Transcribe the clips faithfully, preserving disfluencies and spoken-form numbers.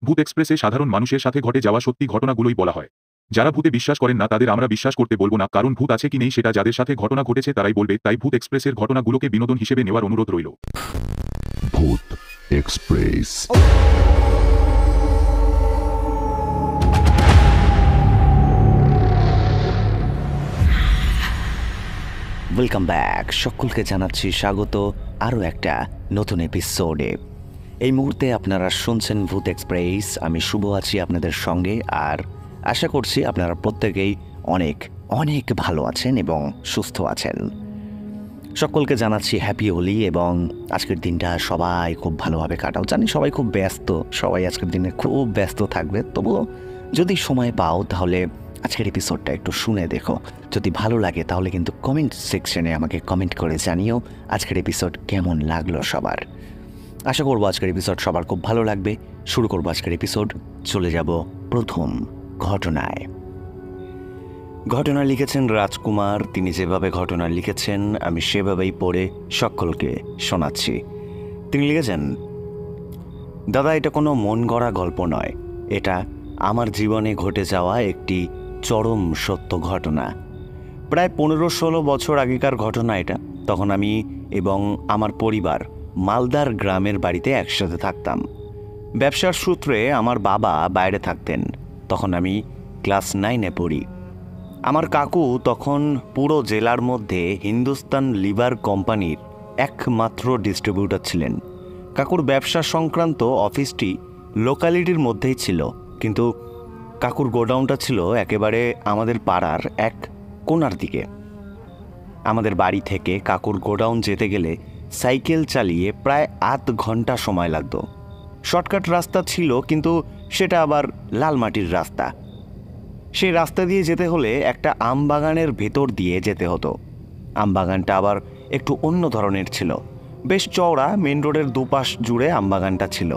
ভূত এক্সপ্রেসে সাধারণ মানুষের সাথে ঘটে যাওয়া সত্যি ঘটনাগুলোই বলা হয়। যারা ভূতে বিশ্বাস করেন না তাদের আমরা বিশ্বাস করতে বলবো না, কারণ ভূত আছে কি নেই সেটা যাদের সাথে ঘটনা ঘটেছে তারাই বলবে। তাই ভূত এক্সপ্রেসের ঘটনাগুলোকে বিনোদন হিসেবে নেওয়ার অনুরোধ রইল। ভূত এক্সপ্রেস। ওয়েলকাম ব্যাক, সকলকে জানাচ্ছি স্বাগত আরও একটা নতুন এপিসোডে। এই মুহূর্তে আপনারা শুনছেন ভূত এক্সপ্রেস। আমি শুভ আছি আপনাদের সঙ্গে, আর আশা করছি আপনারা প্রত্যেকেই অনেক অনেক ভালো আছেন এবং সুস্থ আছেন। সকলকে জানাচ্ছি হ্যাপি হোলি, এবং আজকের দিনটা সবাই খুব ভালোভাবে কাটাও। জানি সবাই খুব ব্যস্ত, সবাই আজকের দিনে খুব ব্যস্ত থাকবে, তবুও যদি সময় পাও তাহলে আজকের এপিসোডটা একটু শুনে দেখো। যদি ভালো লাগে তাহলে কিন্তু কমেন্ট সেকশনে আমাকে কমেন্ট করে জানিও আজকের এপিসোড কেমন লাগলো সবার। আশা করবো আজকের এপিসোড সবার খুব ভালো লাগবে। শুরু করবো আজকের এপিসোড। চলে যাব প্রথম ঘটনায়। ঘটনা লিখেছেন রাজকুমার। তিনি যেভাবে ঘটনা লিখেছেন আমি সেভাবেই পড়ে সকলকে শোনাচ্ছি। তিনি লিখেছেন, দাদা, এটা কোনো মন গড়া গল্প নয়, এটা আমার জীবনে ঘটে যাওয়া একটি চরম সত্য ঘটনা। প্রায় পনেরো ষোলো বছর আগেকার ঘটনা এটা। তখন আমি এবং আমার পরিবার মালদার গ্রামের বাড়িতে একসাথে থাকতাম। ব্যবসার সূত্রে আমার বাবা বাইরে থাকতেন। তখন আমি ক্লাস নাইনে পড়ি। আমার কাকু তখন পুরো জেলার মধ্যে হিন্দুস্তান লিভার কোম্পানির একমাত্র ডিস্ট্রিবিউটর ছিলেন। কাকুর ব্যবসা সংক্রান্ত অফিসটি লোকালিটির মধ্যেই ছিল, কিন্তু কাকুর গোডাউনটা ছিল একেবারে আমাদের পাড়ার এক কোণার দিকে। আমাদের বাড়ি থেকে কাকুর গোডাউন যেতে গেলে সাইকেল চালিয়ে প্রায় আধ ঘন্টা সময় লাগতো। শর্টকাট রাস্তা ছিল, কিন্তু সেটা আবার লাল মাটির রাস্তা। সেই রাস্তা দিয়ে যেতে হলে একটা আম বাগানের ভেতর দিয়ে যেতে হতো। আম বাগানটা আবার একটু অন্য ধরনের ছিল, বেশ চওড়া। মেন রোডের দুপাশ জুড়ে আম বাগানটা ছিল।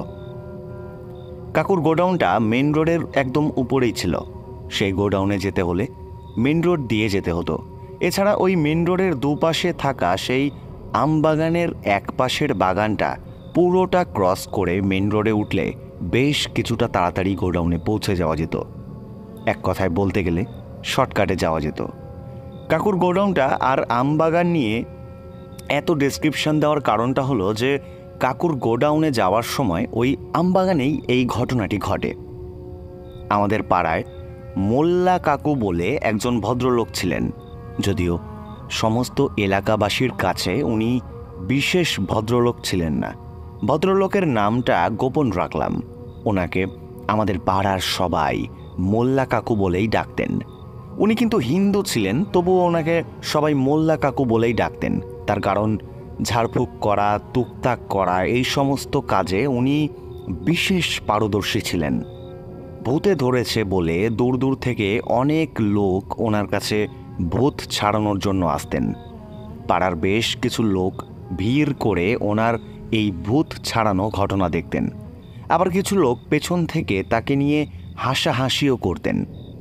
কাকুর গোডাউনটা মেন রোডের একদম উপরেই ছিল। সেই গোডাউনে যেতে হলে মেন রোড দিয়ে যেতে হতো। এছাড়া ওই মেন রোডের দুপাশে থাকা সেই আম বাগানের এক পাশের বাগানটা পুরোটা ক্রস করে মেন রোডে উঠলে বেশ কিছুটা তাড়াতাড়ি গোডাউনে পৌঁছে যাওয়া যেত। এক কথায় বলতে গেলে শর্টকাটে যাওয়া যেত। কাকুর গোডাউনটা আর আম বাগান নিয়ে এত ডেসক্রিপশন দেওয়ার কারণটা হলো যে কাকুর গোডাউনে যাওয়ার সময় ওই আমবাগানেই এই ঘটনাটি ঘটে। আমাদের পাড়ায় মোল্লা কাকু বলে একজন ভদ্রলোক ছিলেন। যদিও সমস্ত এলাকাবাসীর কাছে উনি বিশেষ ভদ্রলোক ছিলেন না। ভদ্রলোকের নামটা গোপন রাখলাম। ওনাকে আমাদের পাড়ার সবাই মোল্লা কাকু বলেই ডাকতেন। উনি কিন্তু হিন্দু ছিলেন, তবুও ওনাকে সবাই মোল্লা কাকু বলেই ডাকতেন। তার কারণ ঝাড়ফুঁক করা, টুকটাক করা, এই সমস্ত কাজে উনি বিশেষ পারদর্শী ছিলেন। ভূতে ধরেছে বলে দূর দূর থেকে অনেক লোক ওনার কাছে ভূত ছাড়ানোর জন্য আসতেন। পাড়ার বেশ কিছু লোক ভিড় করে ওনার এই ভূত ছাড়ানো ঘটনা দেখতেন। আবার কিছু লোক পেছন থেকে তাকে নিয়ে হাসাহাসিও করতেন।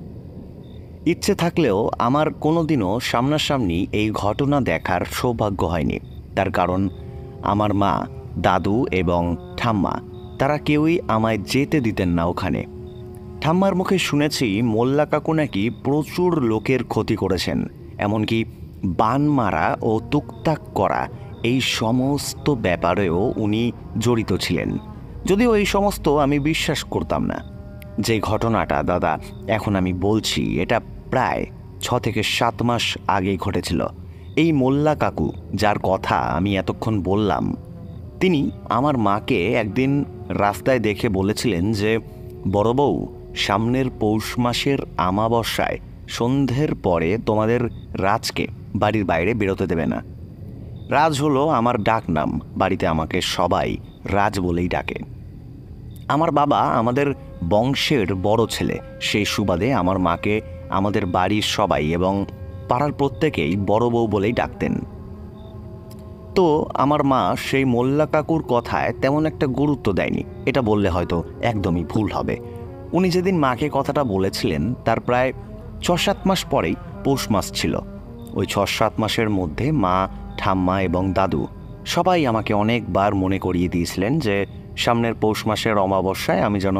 ইচ্ছে থাকলেও আমার কোনোদিনও সামনাসামনি এই ঘটনা দেখার সৌভাগ্য হয়নি। তার কারণ আমার মা, দাদু এবং ঠাম্মা তারা কেউই আমায় যেতে দিতেন না ওখানে। ঠাম্মার মুখে শুনেছি মোল্লা কাকু নাকি প্রচুর লোকের ক্ষতি করেছেন, এমনকি বান মারা ও টুকটাক করা এই সমস্ত ব্যাপারেও উনি জড়িত ছিলেন। যদিও এই সমস্ত আমি বিশ্বাস করতাম না। যে ঘটনাটা দাদা এখন আমি বলছি, এটা প্রায় ছ থেকে সাত মাস আগে ঘটেছিল। এই মোল্লা কাকু যার কথা আমি এতক্ষণ বললাম, তিনি আমার মাকে একদিন রাস্তায় দেখে বলেছিলেন যে, বড় বউ, সামনের পৌষ মাসের আমাবস্যায় সন্ধ্যের পরে তোমাদের রাজকে বাড়ির বাইরে বেরোতে দেবে না। রাজ হলো আমার ডাক নাম। বাড়িতে আমাকে সবাই রাজ বলেই ডাকে। আমার বাবা আমাদের বংশের বড় ছেলে, সেই সুবাদে আমার মাকে আমাদের বাড়ির সবাই এবং পাড়ার প্রত্যেকেই বড় বউ বলেই ডাকতেন। তো আমার মা সেই মোল্লা কাকুর কথায় তেমন একটা গুরুত্ব দেয়নি। এটা বললে হয়তো একদমই ভুল হবে। উনি যেদিন মাকে কথাটা বলেছিলেন তার প্রায় ছ সাত মাস পরেই পৌষ মাস ছিল। ওই ছ সাত মাসের মধ্যে মা, ঠাম্মা এবং দাদু সবাই আমাকে অনেকবার মনে করিয়ে দিয়েছিলেন যে সামনের পৌষ মাসের অমাবস্যায় আমি যেন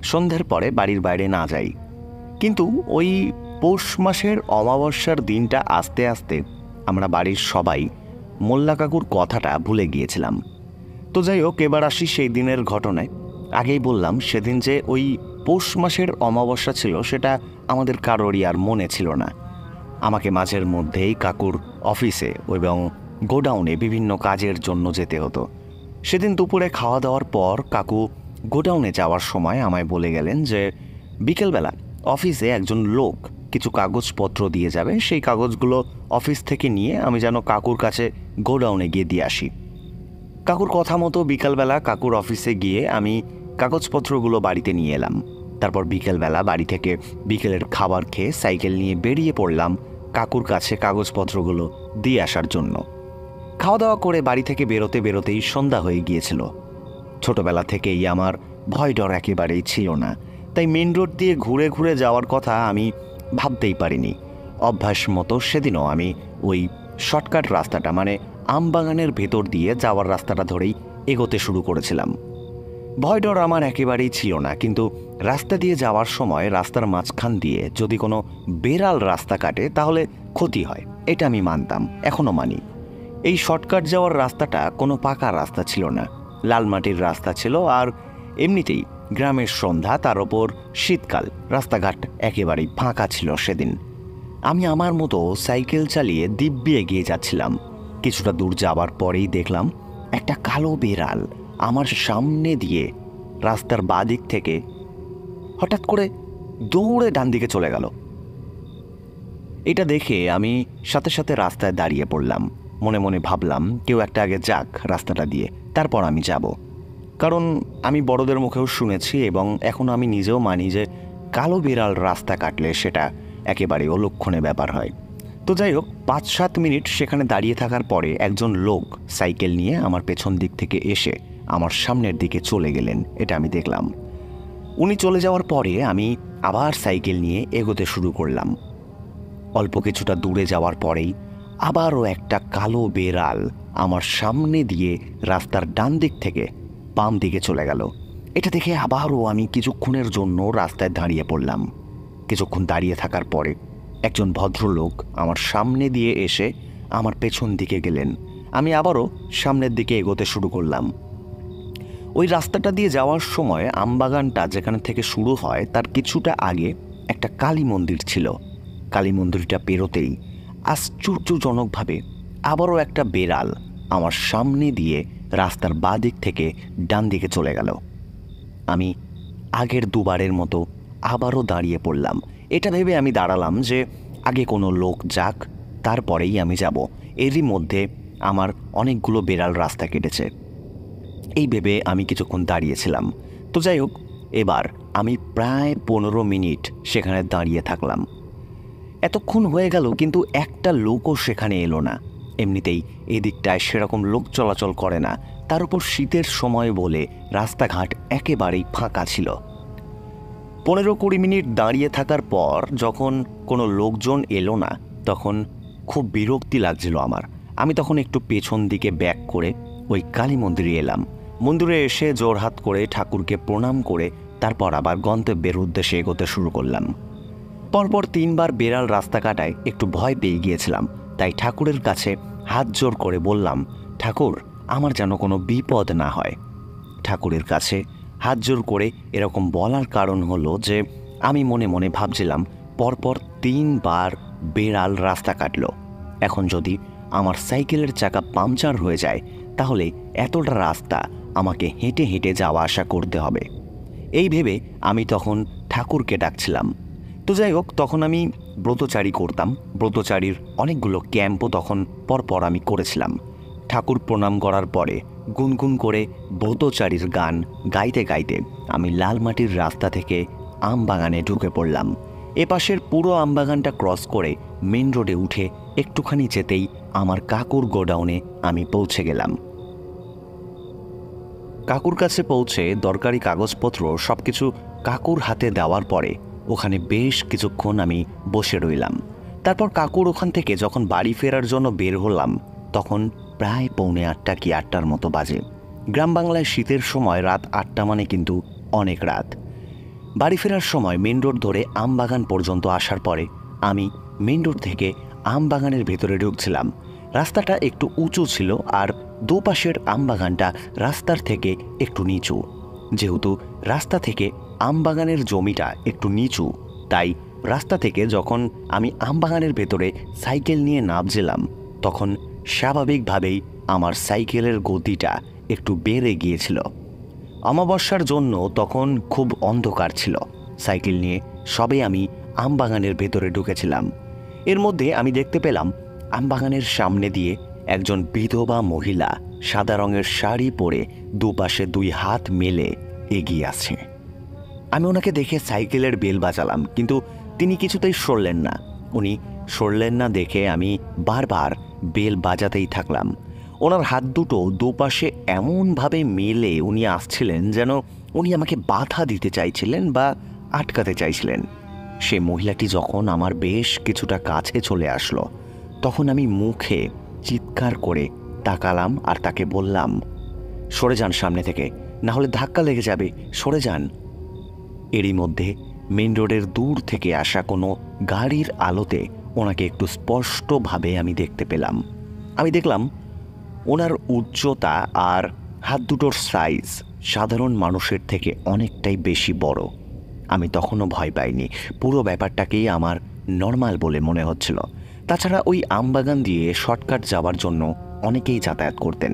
সন্ধ্যের পরে বাড়ির বাইরে না যাই। কিন্তু ওই পৌষ মাসের অমাবস্যার দিনটা আস্তে আস্তে আমরা বাড়ির সবাই মোল্লা কাকুর কথাটা ভুলে গিয়েছিলাম। তো যাই হোক, এবার আসি সেই দিনের ঘটনায়। আগেই বললাম সেদিন যে ওই পৌষ মাসের অমাবস্যা ছিল সেটা আমাদের কারোরই আর মনে ছিল না। আমাকে মাঝের মধ্যেই কাকুর অফিসে এবং গোডাউনে বিভিন্ন কাজের জন্য যেতে হতো। সেদিন দুপুরে খাওয়া দাওয়ার পর কাকু গোডাউনে যাওয়ার সময় আমায় বলে গেলেন যে বিকেলবেলা অফিসে একজন লোক কিছু কাগজপত্র দিয়ে যাবে, সেই কাগজগুলো অফিস থেকে নিয়ে আমি যেন কাকুর কাছে গোডাউনে গিয়ে দিয়ে আসি। কাকুর কথা মতো বিকালবেলা কাকুর অফিসে গিয়ে আমি কাগজপত্রগুলো বাড়িতে নিয়ে এলাম। তারপর বিকেলবেলা বাড়ি থেকে বিকেলের খাবার খেয়ে সাইকেল নিয়ে বেরিয়ে পড়লাম কাকুর কাছে কাগজপত্রগুলো দিয়ে আসার জন্য। খাওয়া দাওয়া করে বাড়ি থেকে বেরোতে বেরোতেই সন্ধ্যা হয়ে গিয়েছিল। ছোটবেলা থেকেই আমার ভয় ডর একেবারেই ছিল না, তাই মেন রোড দিয়ে ঘুরে ঘুরে যাওয়ার কথা আমি ভাবতেই পারিনি। অভ্যাস মতো সেদিনও আমি ওই শর্টকাট রাস্তাটা মানে আমবাগানের ভেতর দিয়ে যাওয়ার রাস্তাটা ধরেই এগোতে শুরু করেছিলাম। ভয় ডর আমার একেবারেই ছিল না, কিন্তু রাস্তা দিয়ে যাওয়ার সময় রাস্তার মাঝখান দিয়ে যদি কোনো বেড়াল রাস্তা কাটে তাহলে ক্ষতি হয়, এটা আমি মানতাম, এখনও মানি। এই শর্টকাট যাওয়ার রাস্তাটা কোনো পাকা রাস্তা ছিল না, লাল মাটির রাস্তা ছিল। আর এমনিতেই গ্রামের সন্ধ্যা, তার ওপর শীতকাল, রাস্তাঘাট একেবারেই ফাঁকা ছিল সেদিন। আমি আমার মতো সাইকেল চালিয়ে দিব্যি এগিয়ে যাচ্ছিলাম। কিছুটা দূর যাওয়ার পরেই দেখলাম একটা কালো বেড়াল আমার সামনে দিয়ে রাস্তার বাদিক থেকে হঠাৎ করে দৌড়ে ডান দিকে চলে গেল। এটা দেখে আমি সাথে সাথে রাস্তায় দাঁড়িয়ে পড়লাম। মনে মনে ভাবলাম কেউ একটা আগে যাক রাস্তাটা দিয়ে, তারপর আমি যাব। কারণ আমি বড়দের মুখেও শুনেছি এবং এখন আমি নিজেও মানি যে কালো বিড়াল রাস্তা কাটলে সেটা একেবারে অলক্ষণে ব্যাপার হয়। তো যাই হোক, পাঁচ সাত মিনিট সেখানে দাঁড়িয়ে থাকার পরে একজন লোক সাইকেল নিয়ে আমার পেছন দিক থেকে এসে আমার সামনের দিকে চলে গেলেন, এটা আমি দেখলাম। উনি চলে যাওয়ার পরে আমি আবার সাইকেল নিয়ে এগোতে শুরু করলাম। অল্প কিছুটা দূরে যাওয়ার পরেই আবারও একটা কালো বেড়াল আমার সামনে দিয়ে রাস্তার ডান দিক থেকে বাম দিকে চলে গেল। এটা দেখে আবারও আমি কিছুক্ষণের জন্য রাস্তায় দাঁড়িয়ে পড়লাম। কিছুক্ষণ দাঁড়িয়ে থাকার পরে একজন ভদ্রলোক আমার সামনে দিয়ে এসে আমার পেছন দিকে গেলেন। আমি আবারও সামনের দিকে এগোতে শুরু করলাম। ওই রাস্তাটা দিয়ে যাওয়ার সময় আমবাগানটা যেখানে থেকে শুরু হয় তার কিছুটা আগে একটা কালী মন্দির ছিল। কালী মন্দিরটা পেরোতেই আশ্চর্যজনকভাবে আবারও একটা বেড়াল আমার সামনে দিয়ে রাস্তার বাঁ দিক থেকে ডান দিকে চলে গেল। আমি আগের দুবারের মতো আবারও দাঁড়িয়ে পড়লাম। এটা ভেবে আমি দাঁড়ালাম যে আগে কোনো লোক যাক, তারপরেই আমি যাব। এরই মধ্যে আমার অনেকগুলো বেড়াল রাস্তা কেটেছে, এই ভেবে আমি কিছুক্ষণ দাঁড়িয়েছিলাম। তো যাই হোক, এবার আমি প্রায় পনেরো মিনিট সেখানে দাঁড়িয়ে থাকলাম। এতক্ষণ হয়ে গেল কিন্তু একটা লোকও সেখানে এলো না। এমনিতেই এই দিকটায় সেরকম লোক চলাচল করে না, তার উপর শীতের সময় বলে রাস্তাঘাট একেবারেই ফাঁকা ছিল। পনেরো কুড়ি মিনিট দাঁড়িয়ে থাকার পর যখন কোনো লোকজন এলো না তখন খুব বিরক্তি লাগছিল আমার। আমি তখন একটু পেছন দিকে ব্যাক করে ওই কালী মন্দিরে এলাম। মন্দিরে এসে জোরহাত করে ঠাকুরকে প্রণাম করে তারপর আবার গন্তব্যের উদ্দেশ্যে এগোতে শুরু করলাম। পরপর তিনবার বেড়াল রাস্তা কাটায় একটু ভয় পেয়ে গিয়েছিলাম, তাই ঠাকুরের কাছে হাত জোর করে বললাম, ঠাকুর আমার যেন কোনো বিপদ না হয়। ঠাকুরের কাছে হাত জোর করে এরকম বলার কারণ হলো যে আমি মনে মনে ভাবছিলাম পরপর তিনবার বেড়াল রাস্তা কাটলো, এখন যদি আমার সাইকেলের চাকা পাংচার হয়ে যায় তাহলে এতটা রাস্তা আমাকে হেঁটে হেঁটে যাওয়া আসা করতে হবে। এই ভেবে আমি তখন ঠাকুরকে ডাকছিলাম। তো যাই হোক, তখন আমি ব্রতচারী করতাম। ব্রতচারীর অনেকগুলো ক্যাম্পও তখন পরপর আমি করেছিলাম। ঠাকুর প্রণাম করার পরে গুনগুন করে ব্রতচারীর গান গাইতে গাইতে আমি লালমাটির রাস্তা থেকে আমবাগানে ঢুকে পড়লাম। এপাশের পুরো আমবাগানটা ক্রস করে মেন রোডে উঠে একটুখানি যেতেই আমার কাকুর গোডাউনে আমি পৌঁছে গেলাম। কাকুর কাছে পৌঁছে দরকারি কাগজপত্র সব কিছু কাকুর হাতে দেওয়ার পরে ওখানে বেশ কিছুক্ষণ আমি বসে রইলাম। তারপর কাকুর ওখান থেকে যখন বাড়ি ফেরার জন্য বের হলাম তখন প্রায় পৌনে আটটা কি আটটার মতো বাজে। গ্রাম বাংলায় শীতের সময় রাত আটটা মানে কিন্তু অনেক রাত। বাড়ি ফেরার সময় মেন রোড ধরে আমবাগান পর্যন্ত আসার পরে আমি মেন রোড থেকে আমবাগানের ভেতরে ঢুকছিলাম। রাস্তাটা একটু উঁচু ছিল আর দুপাশের আমবাগানটা রাস্তার থেকে একটু নিচু। যেহেতু রাস্তা থেকে আমবাগানের জমিটা একটু নিচু, তাই রাস্তা থেকে যখন আমি আমবাগানের ভেতরে সাইকেল নিয়ে নামছিলাম তখন স্বাভাবিকভাবেই আমার সাইকেলের গতিটা একটু বেড়ে গিয়েছিল। অমাবস্যার জন্য তখন খুব অন্ধকার ছিল। সাইকেল নিয়ে সবে আমি আমবাগানের ভেতরে ঢুকেছিলাম। এর মধ্যে আমি দেখতে পেলাম আমবাগানের সামনে দিয়ে একজন বিধবা মহিলা সাদা রঙের শাড়ি পরে দুপাশে দুই হাত মেলে এগিয়ে আছে। আমি ওনাকে দেখে সাইকেলের বেল বাজালাম, কিন্তু তিনি কিছুতেই সরলেন না। উনি সরলেন না দেখে আমি বারবার বেল বাজাতেই থাকলাম। ওনার হাত দুটো দুপাশে এমনভাবে মেলে উনি আসছিলেন যেন উনি আমাকে বাধা দিতে চাইছিলেন বা আটকাতে চাইছিলেন। সে মহিলাটি যখন আমার বেশ কিছুটা কাছে চলে আসলো তখন আমি মুখে চিৎকার করে তাকালাম আর তাকে বললাম, সরে যান সামনে থেকে, না হলে ধাক্কা লেগে যাবে, সরে যান। এরই মধ্যে মেন রোডের দূর থেকে আসা কোনো গাড়ির আলোতে ওনাকে একটু স্পষ্টভাবে আমি দেখতে পেলাম। আমি দেখলাম ওনার উচ্চতা আর হাত দুটোর সাইজ সাধারণ মানুষের থেকে অনেকটাই বেশি বড়। আমি তখনও ভয় পাইনি, পুরো ব্যাপারটাকেই আমার নর্মাল বলে মনে হচ্ছিল। তাছাড়া ওই আমবাগান দিয়ে শর্টকাট যাওয়ার জন্য অনেকেই যাতায়াত করতেন।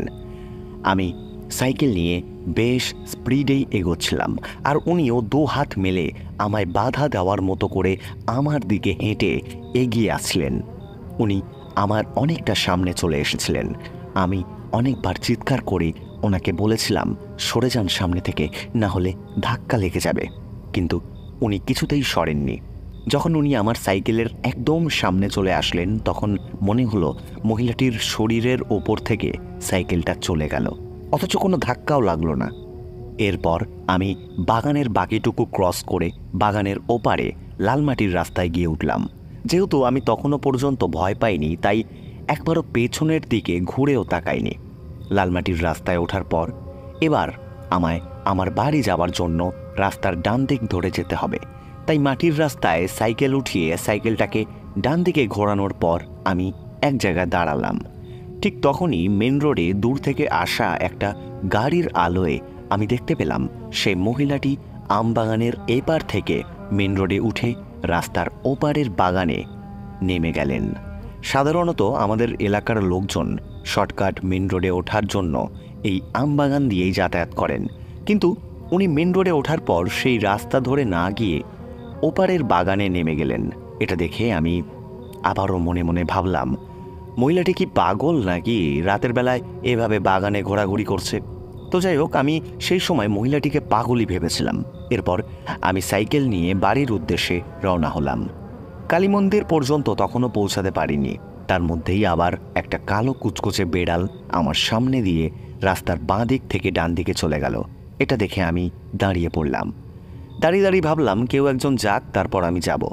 আমি সাইকেল নিয়ে বেশ স্পিডেই এগোচ্ছিলাম আর উনিও দু হাত মেলে আমায় বাধা দেওয়ার মতো করে আমার দিকে হেঁটে এগিয়ে আসছিলেন। উনি আমার অনেকটা সামনে চলে এসেছিলেন। আমি অনেকবার চিৎকার করে ওনাকে বলেছিলাম, সরে যান সামনে থেকে, না হলে ধাক্কা লেগে যাবে, কিন্তু উনি কিছুতেই সরেননি। যখন উনি আমার সাইকেলের একদম সামনে চলে আসলেন তখন মনে হলো মহিলাটির শরীরের ওপর থেকে সাইকেলটা চলে গেল, অথচ কোনো ধাক্কাও লাগলো না। এরপর আমি বাগানের বাকিটুকু ক্রস করে বাগানের ওপারে লালমাটির রাস্তায় গিয়ে উঠলাম। যেহেতু আমি তখনও পর্যন্ত ভয় পাইনি তাই একবারও পেছনের দিকে ঘুরেও তাকাইনি। লালমাটির রাস্তায় ওঠার পর এবার আমায় আমার বাড়ি যাওয়ার জন্য রাস্তার ডান দিক ধরে যেতে হবে, তাই মাটির রাস্তায় সাইকেল উঠিয়ে সাইকেলটাকে ডান দিকে ঘোরানোর পর আমি এক জায়গায় দাঁড়ালাম। ঠিক তখনই মেন রোডে দূর থেকে আসা একটা গাড়ির আলোয় আমি দেখতে পেলাম সেই মহিলাটি আমবাগানের এপার থেকে মেন রোডে উঠে রাস্তার ওপারের বাগানে নেমে গেলেন। সাধারণত আমাদের এলাকার লোকজন শর্টকাট মেন রোডে ওঠার জন্য এই আমবাগান দিয়েই যাতায়াত করেন, কিন্তু উনি মেন রোডে ওঠার পর সেই রাস্তা ধরে না গিয়ে ওপারের বাগানে নেমে গেলেন। এটা দেখে আমি আবারও মনে মনে ভাবলাম, মহিলাটি কি পাগল নাকি রাতের বেলায় এভাবে বাগানে ঘোরাঘুরি করছে? তো যাই হোক, আমি সেই সময় মহিলাটিকে পাগলই ভেবেছিলাম। এরপর আমি সাইকেল নিয়ে বাড়ির উদ্দেশ্যে রওনা হলাম। কালী মন্দির পর্যন্ত তখনও পৌঁছাতে পারিনি, তার মধ্যেই আবার একটা কালো কুচকুচে বেড়াল আমার সামনে দিয়ে রাস্তার বাঁ দিক থেকে ডান দিকে চলে গেল। এটা দেখে আমি দাঁড়িয়ে পড়লাম। দাঁড়িয়ে দাঁড়িয়ে ভাবলাম কেউ একজন যাক, তারপর আমি যাব।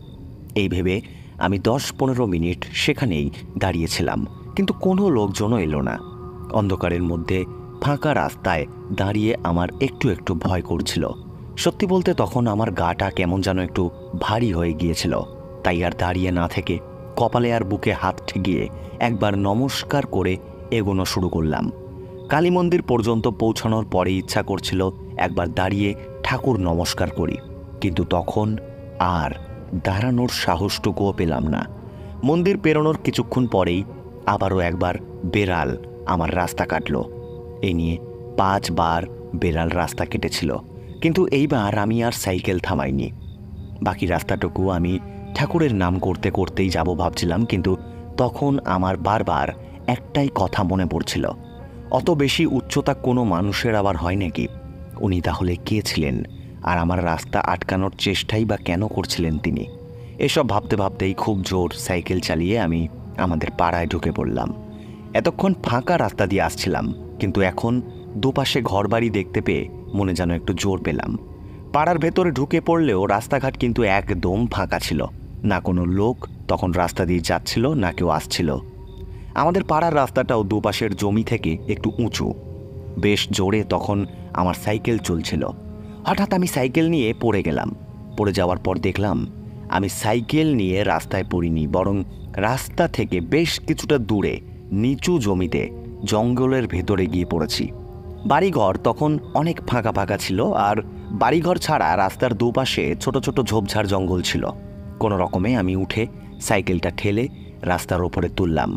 এই ভেবে আমি দশ পনেরো মিনিট সেখানেই দাঁড়িয়েছিলাম, কিন্তু কোনো লোকজনও এলো না। অন্ধকারের মধ্যে ফাঁকা রাস্তায় দাঁড়িয়ে আমার একটু একটু ভয় করছিল। সত্যি বলতে তখন আমার গাটা কেমন যেন একটু ভারী হয়ে গিয়েছিল, তাই আর দাঁড়িয়ে না থেকে কপালে আর বুকে হাত ঠেকিয়ে একবার নমস্কার করে এগোনো শুরু করলাম। কালী মন্দির পর্যন্ত পৌঁছানোর পরে ইচ্ছা করছিল একবার দাঁড়িয়ে ঠাকুর নমস্কার করি, কিন্তু তখন আর দাঁড়ানোর সাহসটুকুও পেলাম না। মন্দির পেরোনোর কিছুক্ষণ পরেই আবারও একবার বেড়াল আমার রাস্তা কাটল। এই নিয়ে পাঁচবার বেড়াল রাস্তা কেটেছিল, কিন্তু এইবার আমি আর সাইকেল থামাইনি। বাকি রাস্তাটুকু আমি ঠাকুরের নাম করতে করতেই যাব ভাবছিলাম, কিন্তু তখন আমার বারবার একটাই কথা মনে পড়ছিল, অত বেশি উচ্চতা কোনো মানুষের আবার হয় নাকি? উনি তাহলে কে ছিলেন? আর আমার রাস্তা আটকানোর চেষ্টাই বা কেন করছিলেন তিনি? এসব ভাবতে ভাবতেই খুব জোর সাইকেল চালিয়ে আমি আমাদের পাড়ায় ঢুকে পড়লাম। এতক্ষণ ফাঁকা রাস্তা দিয়ে আসছিলাম, কিন্তু এখন দুপাশে ঘরবাড়ি দেখতে পেয়ে মনে যেন একটু জোর পেলাম। পাড়ার ভেতরে ঢুকে পড়লেও রাস্তাঘাট কিন্তু একদম ফাঁকা ছিল, না কোনো লোক তখন রাস্তা দিয়ে যাচ্ছিল না কেউ আসছিল। আমাদের পাড়ার রাস্তাটাও দুপাশের জমি থেকে একটু উঁচু। বেশ জোরে তখন আমার সাইকেল চলছিল। হঠাৎ আমি সাইকেল নিয়ে পড়ে গেলাম। পড়ে যাওয়ার পর দেখলাম আমি সাইকেল নিয়ে রাস্তায় পড়িনি, বরং রাস্তা থেকে বেশ কিছুটা দূরে নিচু জমিতে জঙ্গলের ভেতরে গিয়ে পড়েছি। বাড়িঘর তখন অনেক ফাঁকা ফাঁকা ছিল, আর বাড়িঘর ছাড়া রাস্তার দুপাশে ছোট ছোট ঝোপঝাড় জঙ্গল ছিল। কোনো রকমে আমি উঠে সাইকেলটা ঠেলে রাস্তার ওপরে তুললাম।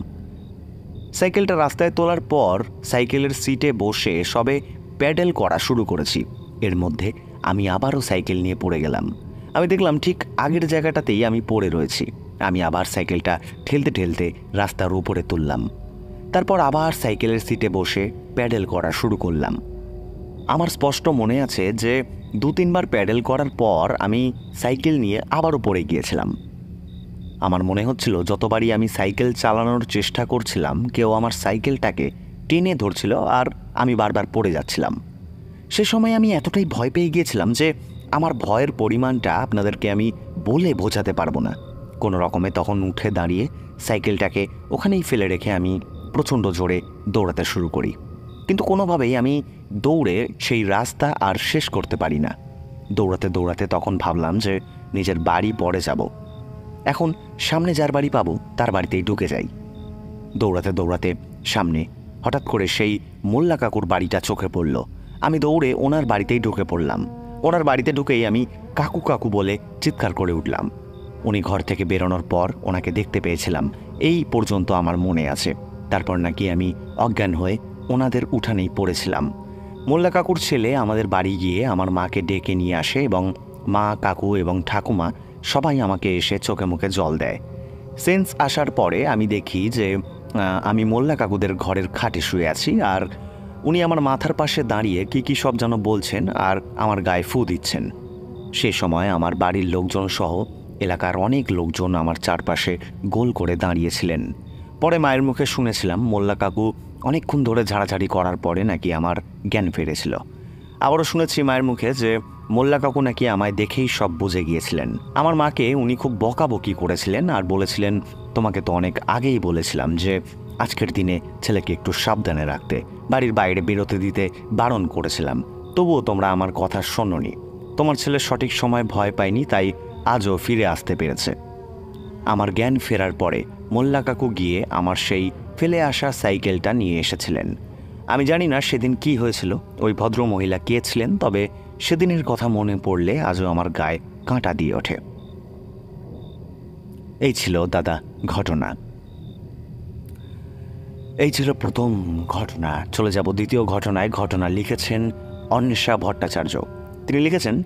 সাইকেলটা রাস্তায় তোলার পর সাইকেলের সিটে বসে সবে প্যাডেল করা শুরু করেছি। এর মধ্যে আমি আবারও সাইকেল নিয়ে পড়ে গেলাম। আমি দেখলাম ঠিক আগের জায়গাটাতেই আমি পড়ে রয়েছি। আমি আবার সাইকেলটা ঠেলতে ঠেলতে রাস্তার উপরে তুললাম। তারপর আবার সাইকেলের সিটে বসে প্যাডেল করা শুরু করলাম। আমার স্পষ্ট মনে আছে যে দু তিনবার প্যাডেল করার পর আমি সাইকেল নিয়ে আবারও পড়ে গিয়েছিলাম। আমার মনে হচ্ছিল যতবারই আমি সাইকেল চালানোর চেষ্টা করছিলাম কেউ আমার সাইকেলটাকে টেনে ধরছিল আর আমি বারবার পড়ে যাচ্ছিলাম। সে সময় আমি এতটাই ভয় পেয়ে গিয়েছিলাম যে আমার ভয়ের পরিমাণটা আপনাদেরকে আমি বলে বোঝাতে পারবো না। কোনো রকমে তখন উঠে দাঁড়িয়ে সাইকেলটাকে ওখানেই ফেলে রেখে আমি প্রচণ্ড জোরে দৌড়াতে শুরু করি, কিন্তু কোনোভাবেই আমি দৌড়ে সেই রাস্তা আর শেষ করতে পারি না। দৌড়াতে দৌড়াতে তখন ভাবলাম যে নিজের বাড়ি পরে যাব, এখন সামনে যার বাড়ি পাবো তার বাড়িতেই ঢুকে যাই। দৌড়াতে দৌড়াতে সামনে হঠাৎ করে সেই মোল্লা কাকুর বাড়িটা চোখে পড়ল। আমি দৌড়ে ওনার বাড়িতেই ঢুকে পড়লাম। ওনার বাড়িতে ঢুকেই আমি কাকু কাকু বলে চিৎকার করে উঠলাম। উনি ঘর থেকে বেরোনোর পর ওনাকে দেখতে পেয়েছিলাম, এই পর্যন্ত আমার মনে আছে। তারপর নাকি আমি অজ্ঞান হয়ে ওনাদের উঠানেই পড়েছিলাম। মোল্লা কাকুর ছেলে আমাদের বাড়ি গিয়ে আমার মাকে ডেকে নিয়ে আসে এবং মা, কাকু এবং ঠাকুমা সবাই আমাকে এসে চোখে মুখে জল দেয়। সেন্স আসার পরে আমি দেখি যে আমি মোল্লা কাকুদের ঘরের খাটে শুয়ে আছি, আর উনি আমার মাথার পাশে দাঁড়িয়ে কী কী সব যেন বলছেন আর আমার গায়ে ফু দিচ্ছেন। সে সময় আমার বাড়ির লোকজন সহ এলাকার অনেক লোকজন আমার চারপাশে গোল করে দাঁড়িয়েছিলেন। পরে মায়ের মুখে শুনেছিলাম মোল্লা কাকু অনেকক্ষণ ধরে ঝাড়াঝাড়ি করার পরে নাকি আমার জ্ঞান ফিরেছিল। আবারও শুনেছি মায়ের মুখে যে মোল্লা কাকু নাকি আমায় দেখেই সব বুঝে গিয়েছিলেন। আমার মাকে উনি খুব বকাবকি করেছিলেন আর বলেছিলেন, তোমাকে তো অনেক আগেই বলেছিলাম যে আজকের দিনে ছেলেকে একটু সাবধানে রাখতে, বাড়ির বাইরে বেরোতে দিতে বারণ করেছিলাম, তবুও তোমরা আমার কথা শোনোনি। তোমার ছেলে সঠিক সময় ভয় পায়নি, তাই আজও ফিরে আসতে পেরেছে। আমার জ্ঞান ফেরার পরে মোল্লা কাকু গিয়ে আমার সেই ফেলে আসা সাইকেলটা নিয়ে এসেছিলেন। আমি জানি না সেদিন কি হয়েছিল, ওই ভদ্র মহিলা কে ছিলেন, তবে সেদিনের কথা মনে পড়লে আজও আমার গায়ে কাঁটা দিয়ে ওঠে। এই ছিল দাদা ঘটনা, এই ছিল প্রথম ঘটনা। চলে যাব দ্বিতীয় ঘটনায়। ঘটনা লিখেছেন অন্বেষা ভট্টাচার্য। তিনি লিখেছেন,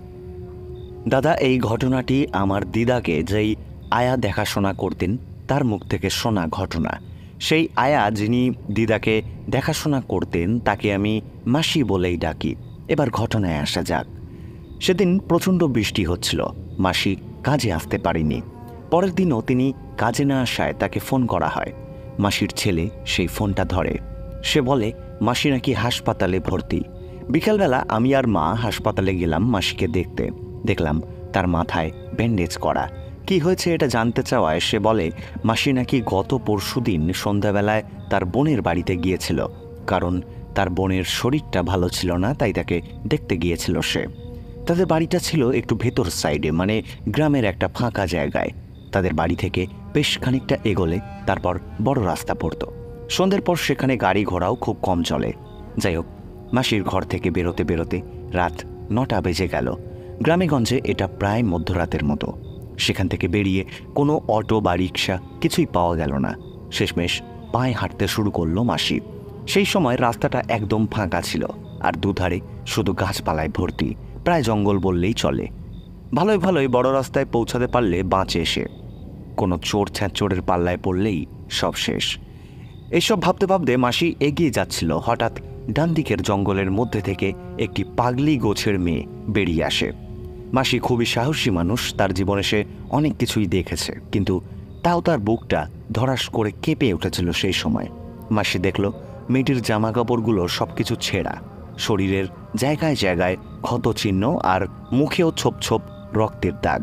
দাদা এই ঘটনাটি আমার দিদাকে যেই আয়া দেখাশোনা করতেন তার মুখ থেকে শোনা ঘটনা। সেই আয়া যিনি দিদাকে দেখাশোনা করতেন তাকে আমি মাসি বলেই ডাকি। এবার ঘটনায় আসা যাক। সেদিন প্রচণ্ড বৃষ্টি হচ্ছিল, মাসি কাজে আসতে পারেনি। পরের দিনও তিনি কাজে না আসায় তাকে ফোন করা হয়। মাসির ছেলে সেই ফোনটা ধরে। সে বলে মাসি নাকি হাসপাতালে ভর্তি। বিকেলবেলা আমি আর মা হাসপাতালে গেলাম মাসিকে দেখতে। দেখলাম তার মাথায় ব্যান্ডেজ করা। কি হয়েছে এটা জানতে চাওয়ায় সে বলে মাসি নাকি গত পরশু দিন সন্ধ্যাবেলায় তার বোনের বাড়িতে গিয়েছিল, কারণ তার বোনের শরীরটা ভালো ছিল না, তাই তাকে দেখতে গিয়েছিল সে। তাদের বাড়িটা ছিল একটু ভেতর সাইডে, মানে গ্রামের একটা ফাঁকা জায়গায়। তাদের বাড়ি থেকে বেশ খানিকটা এগোলে তারপর বড় রাস্তা পড়ত। সন্ধ্যের পর সেখানে গাড়ি ঘোড়াও খুব কম চলে। যাই হোক, মাসির ঘর থেকে বেরোতে বেরোতে রাত নটা বেজে গেল। গ্রামেগঞ্জে এটা প্রায় মধ্যরাতের মতো। সেখান থেকে বেরিয়ে কোনো অটো বা রিক্সা কিছুই পাওয়া গেল না। শেষমেশ পায়ে হাঁটতে শুরু করলো মাসি। সেই সময় রাস্তাটা একদম ফাঁকা ছিল, আর দুধারে শুধু গাছপালায় ভর্তি, প্রায় জঙ্গল বললেই চলে। ভালোই ভালোই বড় রাস্তায় পৌঁছাতে পারলে বাঁচে সে, কোনো চোর ছ্যাঁচোরের পাল্লায় পড়লেই সব শেষ। এইসব ভাবতে ভাবতে মাসি এগিয়ে যাচ্ছিল। হঠাৎ ডান দিকের জঙ্গলের মধ্যে থেকে একটি পাগলি গোছের মেয়ে বেরিয়ে আসে। মাসি খুবই সাহসী মানুষ, তার জীবনে সে অনেক কিছুই দেখেছে, কিন্তু তাও তার বুকটা ধরাস করে কেঁপে উঠেছিল সেই সময়। মাসি দেখল মেয়েটির জামা কাপড়গুলো সব কিছু ছেঁড়া, শরীরের জায়গায় জায়গায় ক্ষত চিহ্ন, আর মুখেও ছোপ ছোপ রক্তের দাগ।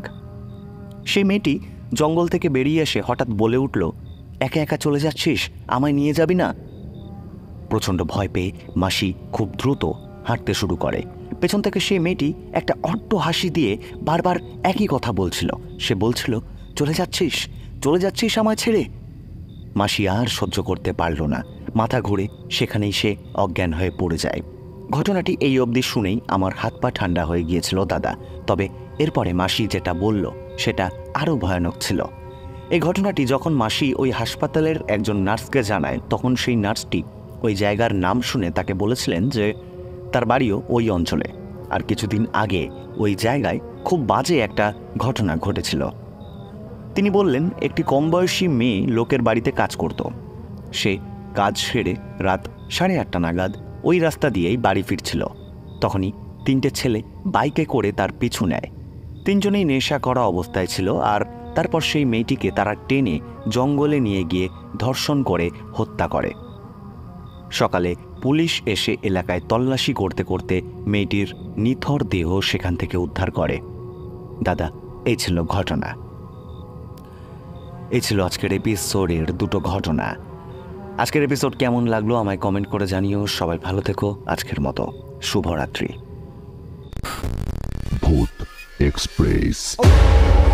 সেই মেয়েটি জঙ্গল থেকে বেরিয়ে এসে হঠাৎ বলে উঠল, একা একা চলে যাচ্ছিস, আমায় নিয়ে যাবি না? প্রচণ্ড ভয় পেয়ে মাসি খুব দ্রুত হাঁটতে শুরু করে। পেছন থেকে সেই মেয়েটি একটা অট্ট হাসি দিয়ে বারবার একই কথা বলছিল। সে বলছিল, চলে যাচ্ছিস, চলে যাচ্ছিস আমায় ছেড়ে। মাসি আর সহ্য করতে পারল না, মাথা ঘুরে সেখানেই সে অজ্ঞান হয়ে পড়ে যায়। ঘটনাটি এই অবধি শুনেই আমার হাত পা ঠান্ডা হয়ে গিয়েছিল দাদা। তবে এরপরে মাসি যেটা বলল সেটা আরও ভয়ানক ছিল। এই ঘটনাটি যখন মাসি ওই হাসপাতালের একজন নার্সকে জানায়, তখন সেই নার্সটি ওই জায়গার নাম শুনে তাকে বলেছিলেন যে তার বাড়িও ওই অঞ্চলে, আর কিছুদিন আগে ওই জায়গায় খুব বাজে একটা ঘটনা ঘটেছিল। তিনি বললেন, একটি কম বয়সী মেয়ে লোকের বাড়িতে কাজ করত। সে কাজ সেরে রাত সাড়ে আটটা নাগাদ ওই রাস্তা দিয়েই বাড়ি ফিরছিল। তখনই তিনটে ছেলে বাইকে করে তার পিছু নেয়। তিনজনেই নেশা করা অবস্থায় ছিল, আর তারপর সেই মেয়েটিকে তারা টেনে জঙ্গলে নিয়ে গিয়ে ধর্ষণ করে হত্যা করে। সকালে পুলিশ এসে এলাকায় তল্লাশি করতে করতে মেয়েটির নিথর দেহ সেখান থেকে উদ্ধার করে। দাদা, এই ছিল ঘটনা। এই ছিল আজকের এপিসোডের দুটো ঘটনা। আজকের এপিসোড কেমন লাগলো আমায় কমেন্ট করে জানিও। সবাই ভালো থেকো। আজকের মতো শুভরাত্রি। ভূত এক্সপ্রেস।